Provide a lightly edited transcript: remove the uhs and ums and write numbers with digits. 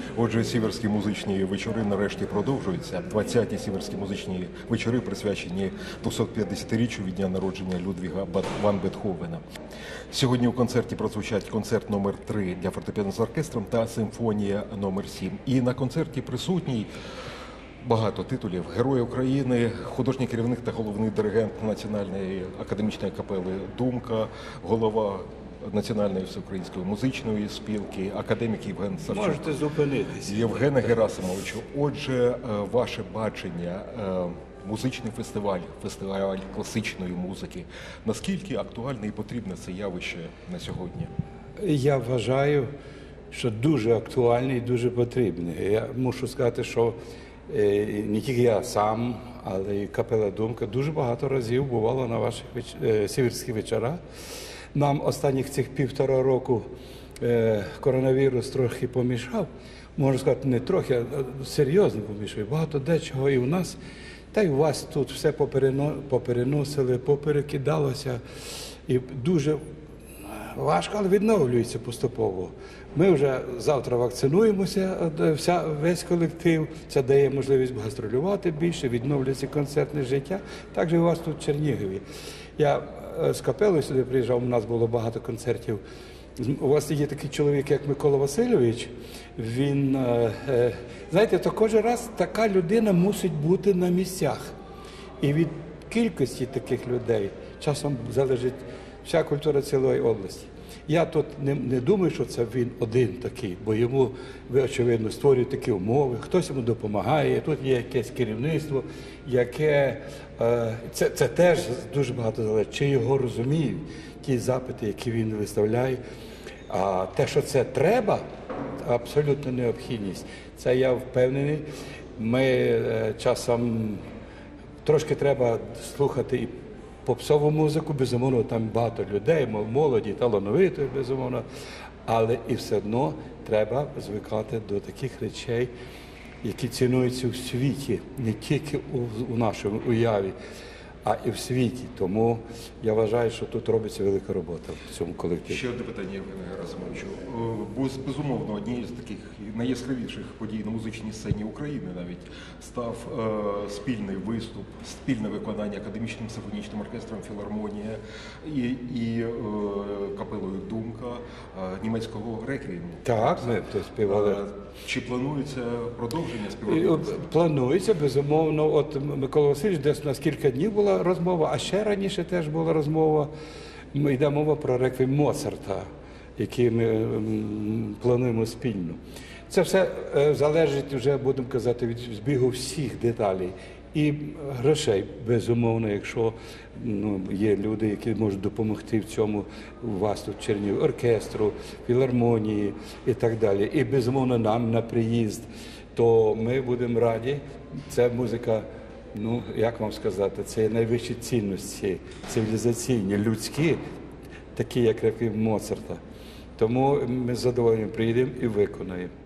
Отже, сіверські музичні вечори нарешті продовжуються. 20-ті сіверські музичні вечори присвячені 250-річчю від дня народження Людвіга ван Бетховена. Сьогодні у концерті прозвучать концерт номер 3 для фортепіано з оркестром та симфонія номер 7. І на концерті присутній багато титулів: Герой України, художній керівник та головний диригент Національної академічної капели «Думка», голова Національної всеукраїнської музичної спілки, академік Євген Савчук. Можете зупинитися. Євгене Герасимовичу, отже, ваше бачення, музичний фестиваль, фестиваль класичної музики, наскільки актуальне і потрібне це явище на сьогодні? Я вважаю, що дуже актуальне і дуже потрібне. Я мушу сказати, що не тільки я сам, але і капела «Думка» дуже багато разів бувала на ваших сіверських вечорах. Нам останніх цих 1,5 року коронавірус трохи помішав. Можна сказати, не трохи, а серйозно помішав. Багато дечого і у нас, та й у вас тут все попереносили, поперекидалося. І дуже важко, але відновлюється поступово. Ми вже завтра вакцинуємося, весь колектив. Це дає можливість гастролювати більше, відновлюється концертне життя. Так же і у вас тут в Чернігові. Я з капелою сюди приїжджав, у нас було багато концертів. У вас є такий чоловік, як Микола Васильович. Він, знаєте, то кожен раз така людина мусить бути на місцях. І від кількості таких людей часом залежить вся культура цілої області. Я тут не думаю, що це він один такий, бо йому, ви, очевидно, створюють такі умови, хтось йому допомагає, тут є якесь керівництво, яке, це теж дуже багато залежить, чи його розуміють, ті запити, які він виставляє. А те, що це треба, абсолютно необхідність, це я впевнений. Ми часом трошки треба слухати і попсову музику, безумовно, там багато людей, молоді, талановитих, безумовно, але і все одно треба звикати до таких речей, які цінуються в світі, не тільки у нашому уяві, а і в світі. Тому я вважаю, що тут робиться велика робота в цьому колективі. Ще одне питання, Євгене Герасимовичу. Безумовно, однією з таких найяскравіших подій на музичній сцені України навіть став спільний виступ, спільне виконання академічним симфонічним оркестром «Філармонія» і капелою «Думка» німецького реквієму. Так, ми то співали. Чи планується продовження співробітництва? Планується, безумовно. От Микола Васильович, десь у нас кілька днів була розмова, а ще раніше теж була розмова. Йде мова про реквієм Моцарта, який ми плануємо спільно. Це все залежить вже, будемо казати, від збігу всіх деталей. І грошей, безумовно, якщо є люди, які можуть допомогти в цьому у вас тут в Чернігові, оркестру, філармонії і так далі. І, безумовно, нам на приїзд, то ми будемо раді. Це музика, як вам сказати, це найвищі цінності, цивілізаційні, людські, такі, як реквієм Моцарта. Тому ми з задоволенням приїдемо і виконаємо.